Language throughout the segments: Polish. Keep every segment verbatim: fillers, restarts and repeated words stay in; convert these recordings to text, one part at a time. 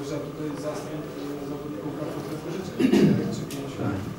zależa tutaj zastęp zawodników kartów pożyczek, czy pięć.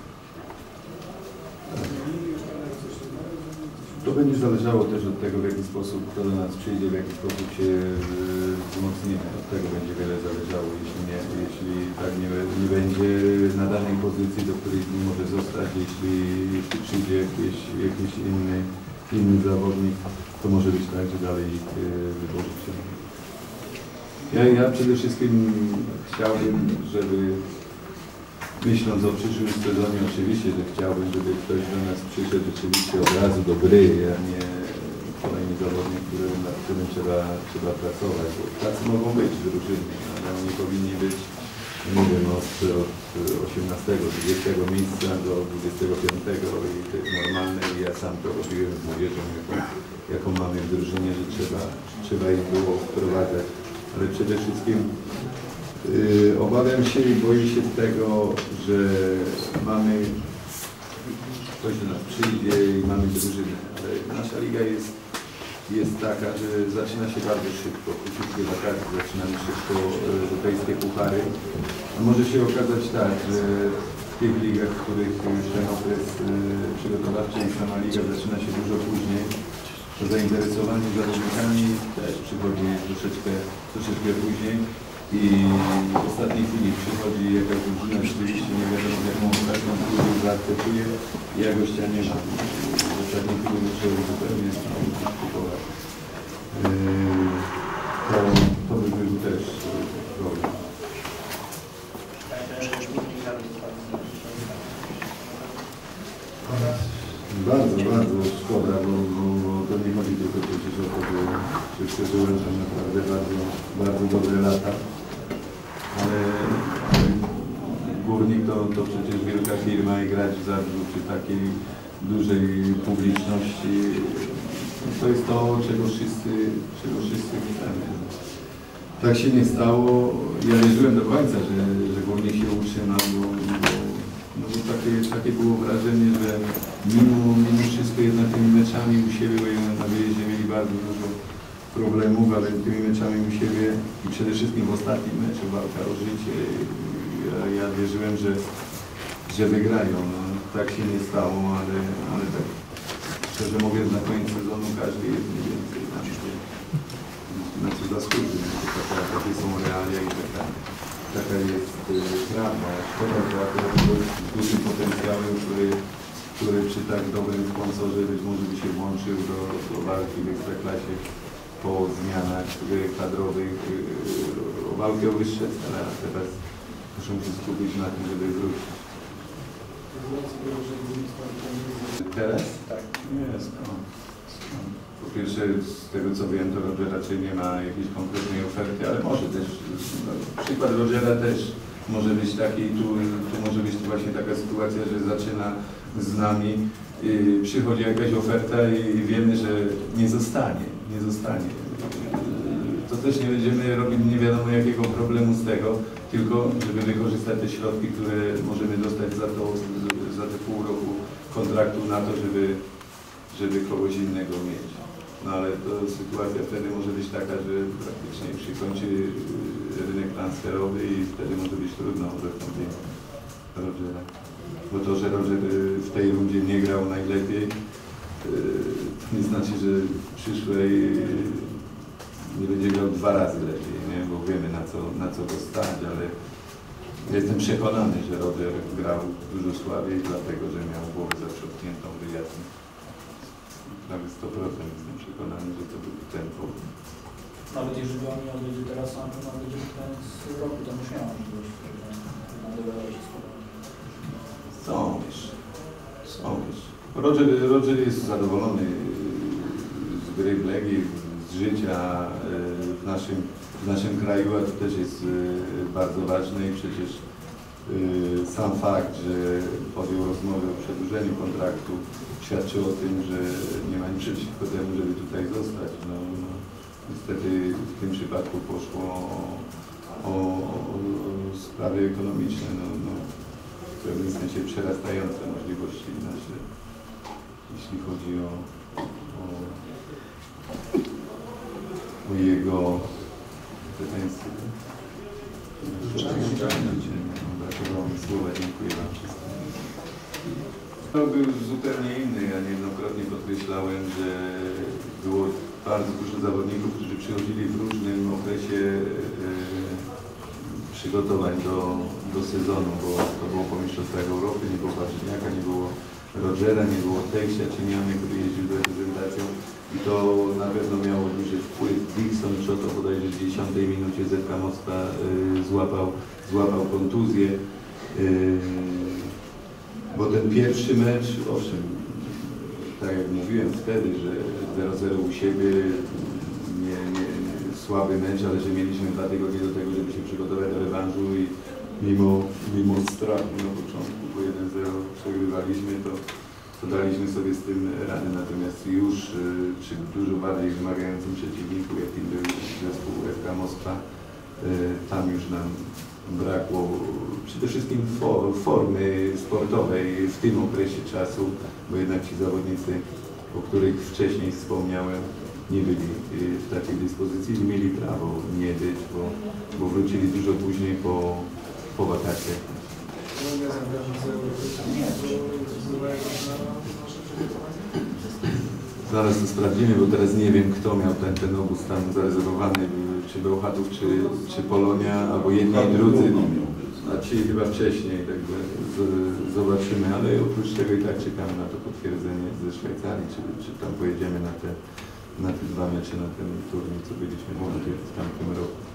To będzie zależało też od tego, w jaki sposób kto do nas przyjdzie, w jaki sposób się wzmocnimy. Od tego będzie wiele zależało. Jeśli nie, jeśli tak nie, nie będzie na danej pozycji, do której nie może zostać, jeśli, jeśli przyjdzie jakiś, jakiś inny, inny zawodnik, to może być tak, że dalej ich wyborzyć się. Ja, ja przede wszystkim chciałbym, żeby myśląc o przyszłym sezonie, oczywiście, że chciałbym, żeby ktoś do nas przyszedł rzeczywiście od razu do gry, a nie kolejny zawodnik, który, nad którym trzeba, trzeba pracować. Bo tacy mogą być w drużynie, ale oni powinni być, nie wiem, od, od osiemnastego, dwudziestego miejsca do dwudziestego piątego i to jest normalne i ja sam to robiłem z młodzieżą, jaką, jaką mamy w drużynie, że trzeba, trzeba ich było wprowadzać, ale przede wszystkim Yy, obawiam się i boję się tego, że mamy, ktoś do nas przyjdzie i mamy drużynę, ale nasza liga jest, jest taka, że zaczyna się bardzo szybko, krótkie wakacje, zaczynamy szybko europejskie puchary, a może się okazać tak, że w tych ligach, w których ten okres przygotowawczy i sama liga zaczyna się dużo później, to zainteresowanie zawodnikami też przychodzi troszeczkę, troszeczkę później. I w ostatniej chwili przychodzi jakaś drużyna, rzeczywiście nie wiadomo z jaką okazją klub zaakceptuje i ja gościa nie ma. W ostatniej chwili muszę zupełnie kupować. To, to by był też problem. Bardzo, bardzo szkoda, bo, bo, bo to nie chodzi tylko przecież o to, że przeżyłem tam naprawdę bardzo, bardzo dobre lata. Ale, ale Górnik to, to przecież wielka firma i grać w Zabrzu przy takiej dużej publiczności, to jest to, czego wszyscy, czego wszyscy chcemy. Tak się nie stało. Ja wierzyłem do końca, że, że Górnik się utrzyma, bo, bo, no bo takie, takie było wrażenie, że mimo, mimo wszystko jednak tymi meczami u siebie, bo na wyjeździe mieli bardzo dużo problemów, ale tymi meczami u siebie i przede wszystkim w ostatnim meczu walka o życie, ja, ja wierzyłem, że, że wygrają. No, tak się nie stało, ale, ale tak szczerze mówiąc, na koniec sezonu każdy jest mniej więcej na co, na co zasłuży. Taka, takie są realia i taka, taka jest prawda. Szkoda, że akurat z dużym potencjałem, który, który przy tak dobrym sponsorze być może by się włączył do, do walki w Ekstraklasie po zmianach kadrowych, o walkę o wyższe cele, a teraz muszą się skupić na tym, żeby wrócić. Teraz? Tak. Nie, skąd? skąd? Po pierwsze, z tego co wiem, to Roger raczej nie ma jakiejś konkretnej oferty, ale może też, no, przykład Rogera też może być taki, tu, tu może być właśnie taka sytuacja, że zaczyna z nami, yy, przychodzi jakaś oferta i, i wiemy, że nie zostanie, nie zostanie. To też nie będziemy robić nie wiadomo jakiego problemu z tego, tylko żeby wykorzystać te środki, które możemy dostać za to, za te pół roku kontraktu na to, żeby, żeby kogoś innego mieć. No ale to sytuacja wtedy może być taka, że praktycznie już się kończy rynek transferowy i wtedy może być trudno o zastąpienie Rogera. Bo to, że Roger w tej rundzie nie grał najlepiej, nie znaczy, że w przyszłej nie będzie grał dwa razy lepiej, nie? Bo wiemy na co, na co go stać, ale jestem przekonany, że Roger grał dużo słabiej, dlatego że miał głowę zaprzątniętą wyjazdem. Prawie sto procent jestem przekonany, że to był ten powód. Nawet jeżeli on nie odejdzie teraz sam, to nawet będzie koniec roku, to już miał możliwość nadelować się skoro. Są jeszcze. Są jeszcze. Roger, Roger jest zadowolony z gry w Legii, z życia w naszym, w naszym kraju, a to też jest bardzo ważne i przecież sam fakt, że podjął rozmowę o przedłużeniu kontraktu świadczy o tym, że nie ma nic przeciwko temu, żeby tutaj zostać. No, no, niestety w tym przypadku poszło o, o, o sprawy ekonomiczne, no, no, w pewnym sensie przerastające możliwości nasze, jeśli chodzi o, o, o jego pretensje. Brakowało mi słowa, dziękuję Wam wszystkim. To był zupełnie inny. Ja niejednokrotnie podkreślałem, że było bardzo dużo zawodników, którzy przychodzili w różnym okresie e, przygotowań do, do sezonu, bo to było po mistrzostwach Europy, nie było Warszyniaka, nie było Rogera, nie było Tejsia, Ciemiany, który jeździł z reprezentacją i to na pewno miało duży wpływ. Dixon Czoto bodajże w dziesiątej minucie Z K Moskwa y, złapał, złapał kontuzję, y, bo ten pierwszy mecz, owszem, tak jak mówiłem wtedy, że zero zero u siebie, nie, nie, nie, słaby mecz, ale że mieliśmy dwa tygodnie do tego, żeby się przygotować do rewanżu i mimo, mimo strachu na początku, bo jeden zero przegrywaliśmy, to, to daliśmy sobie z tym radę. Natomiast już y, przy dużo bardziej wymagającym przeciwniku, jakim był zespół F K Moskwa, y, tam już nam brakło przede wszystkim for, formy sportowej w tym okresie czasu, bo jednak ci zawodnicy, o których wcześniej wspomniałem, nie byli w takiej dyspozycji, nie mieli prawo nie być, bo, bo wrócili dużo później po, po wakacjach. Uwaga zabrałem z Europy. Nie, To wpływa jakoś na nasze przygotowanie? Zaraz to sprawdzimy, bo teraz nie wiem, kto miał ten, ten obóz tam zarezerwowany, czy Bełchatów, czy, czy Polonia, albo jedni i drudzy, a ci chyba wcześniej, także z, zobaczymy, ale oprócz tego i tak czekamy na to potwierdzenie ze Szwajcarii, czy, czy tam pojedziemy na te, na te dwa mecze, na ten turniej, co byliśmy w tamtym roku.